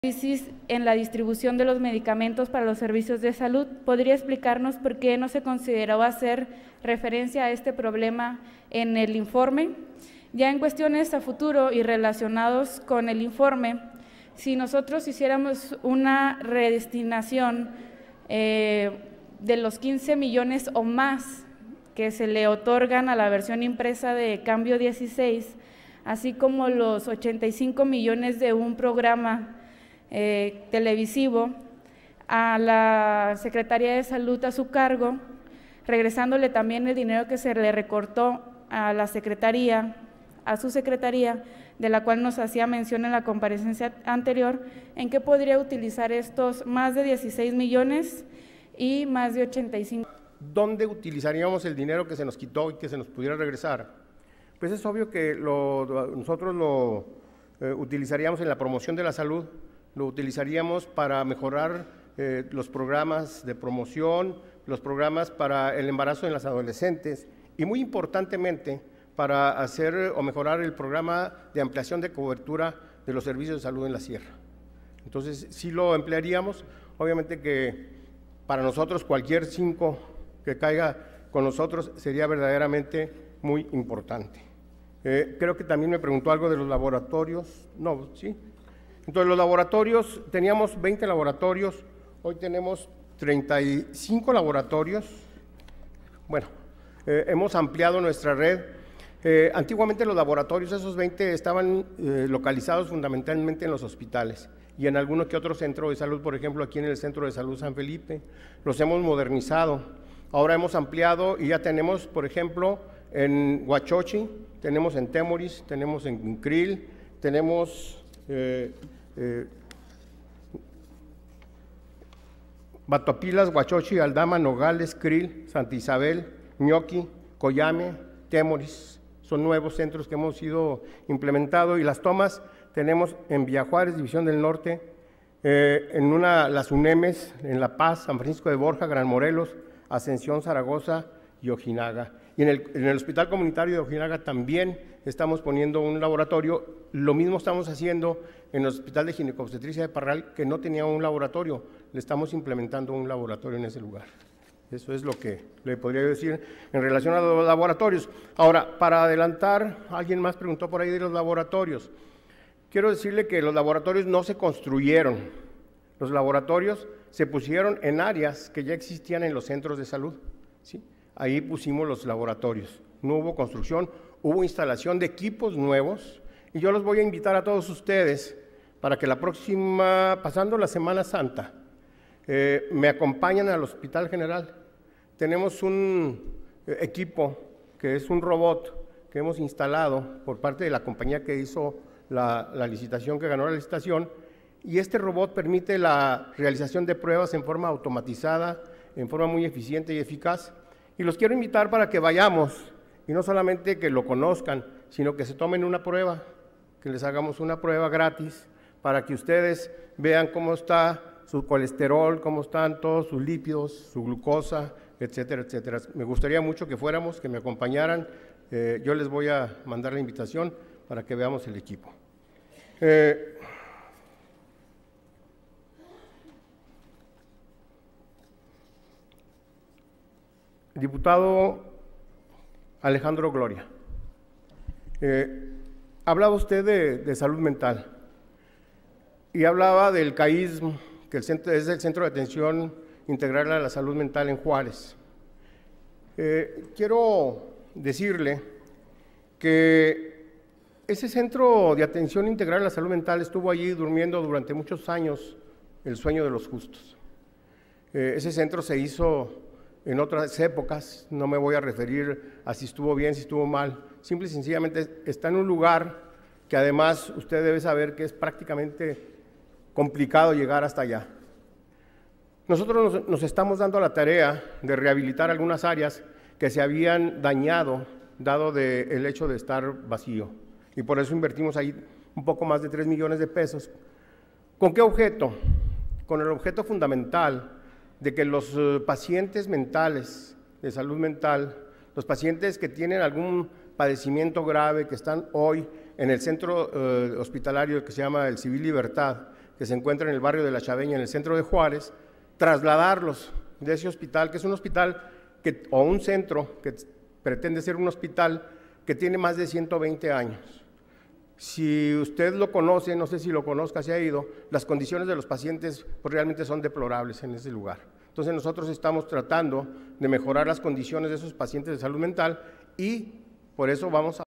crisis en la distribución de los medicamentos para los servicios de salud. ¿Podría explicarnos por qué no se consideró hacer referencia a este problema en el informe? Ya en cuestiones a futuro y relacionados con el informe, si nosotros hiciéramos una redestinación de los 15 millones o más que se le otorgan a la versión impresa de Cambio 16, así como los 85 millones de un programa televisivo a la Secretaría de Salud a su cargo, regresándole también el dinero que se le recortó a la Secretaría, a su Secretaría, de la cual nos hacía mención en la comparecencia anterior, ¿en qué podría utilizar estos más de 16 millones y más de 85? ¿Dónde utilizaríamos el dinero que se nos quitó y que se nos pudiera regresar? Pues es obvio que nosotros lo utilizaríamos en la promoción de la salud, lo utilizaríamos para mejorar los programas de promoción, los programas para el embarazo en las adolescentes y muy importantemente para hacer o mejorar el programa de ampliación de cobertura de los servicios de salud en la sierra. Entonces, sí lo emplearíamos, obviamente que para nosotros cualquier 5 que caiga con nosotros sería verdaderamente muy importante. Creo que también me preguntó algo de los laboratorios, no, ¿sí? Entonces, los laboratorios, teníamos 20 laboratorios, hoy tenemos 35 laboratorios. Bueno, hemos ampliado nuestra red. Antiguamente los laboratorios, esos 20, estaban localizados fundamentalmente en los hospitales y en alguno que otro centro de salud, por ejemplo, aquí en el Centro de Salud San Felipe. Los hemos modernizado. Ahora hemos ampliado y ya tenemos, por ejemplo, en Huachochi, tenemos en Temoris, tenemos en Krill, tenemos Batopilas, Huachochi, Aldama, Nogales, Krill, Santa Isabel, Ñoqui, Coyame, Temoris. Son nuevos centros que hemos ido implementando y las tomas tenemos en Villajuárez, División del Norte, las UNEMES, en La Paz, San Francisco de Borja, Gran Morelos, Ascensión, Zaragoza y Ojinaga. Y en el Hospital Comunitario de Ojinaga también estamos poniendo un laboratorio. Lo mismo estamos haciendo en el Hospital de Ginecobstetricia de Parral, que no tenía un laboratorio. Le estamos implementando un laboratorio en ese lugar. Eso es lo que le podría decir en relación a los laboratorios. Ahora, para adelantar, alguien más preguntó por ahí de los laboratorios. Quiero decirle que los laboratorios no se construyeron. Los laboratorios se pusieron en áreas que ya existían en los centros de salud, ¿sí? Ahí pusimos los laboratorios. No hubo construcción, hubo instalación de equipos nuevos y yo los voy a invitar a todos ustedes para que la próxima, pasando la Semana Santa, me acompañen al Hospital General. Tenemos un equipo que es un robot que hemos instalado por parte de la compañía que hizo la licitación, que ganó la licitación, y este robot permite la realización de pruebas en forma automatizada, en forma muy eficiente y eficaz. Y los quiero invitar para que vayamos, y no solamente que lo conozcan, sino que se tomen una prueba, que les hagamos una prueba gratis, para que ustedes vean cómo está su colesterol, cómo están todos sus lípidos, su glucosa, etcétera, etcétera. Me gustaría mucho que fuéramos, que me acompañaran. Yo les voy a mandar la invitación para que veamos el equipo. Diputado Alejandro Gloria, hablaba usted de salud mental y hablaba del CAISM, que es el Centro de Atención Integral a la Salud Mental en Juárez. Quiero decirle que ese Centro de Atención Integral a la Salud Mental estuvo allí durmiendo durante muchos años el sueño de los justos. Ese centro se hizo en otras épocas, no me voy a referir a si estuvo bien, si estuvo mal, simple y sencillamente está en un lugar que además usted debe saber que es prácticamente complicado llegar hasta allá. Nosotros nos estamos dando la tarea de rehabilitar algunas áreas que se habían dañado, dado el hecho de estar vacío, y por eso invertimos ahí un poco más de 3 millones de pesos. ¿Con qué objeto? Con el objeto fundamental de que los pacientes mentales, de salud mental, los pacientes que tienen algún padecimiento grave, que están hoy en el centro hospitalario que se llama el Civil Libertad, que se encuentra en el barrio de La Chaveña, en el centro de Juárez, trasladarlos de ese hospital, que es un hospital o un centro que pretende ser un hospital que tiene más de 120 años. Si usted lo conoce, no sé si lo conozca, si ha ido, las condiciones de los pacientes pues, realmente son deplorables en ese lugar. Entonces nosotros estamos tratando de mejorar las condiciones de esos pacientes de salud mental y por eso vamos a